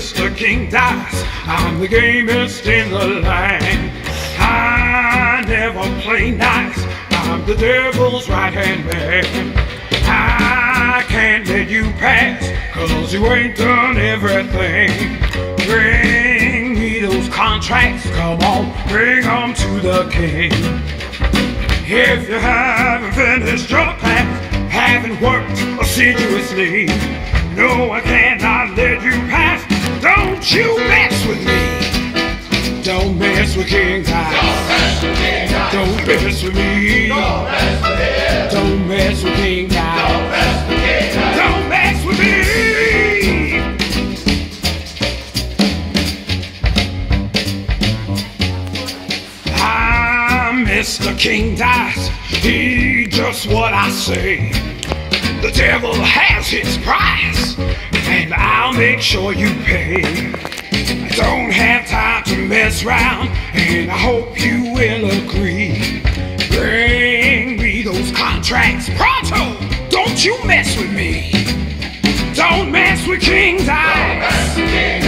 Mr. King Dice. I'm the gamest in the land. I never play nice. I'm the devil's right-hand man. I can't let you pass, 'cause you ain't done everything. Bring me those contracts, come on, bring them to the king. If you haven't finished your class, haven't worked assiduously, no, I cannot let you pass. Don't you mess with me. Don't mess with King Dice. Don't mess with me. Don't mess with him. Don't mess with King Dice. Don't mess with King Dice. Don't mess with me. I'm Mr. King Dice. He just what I say. The devil has his price, and I'll make sure you pay. I don't have time to mess around, and I hope you will agree. Bring me those contracts pronto. Don't you mess with me. Don't mess with King Dice.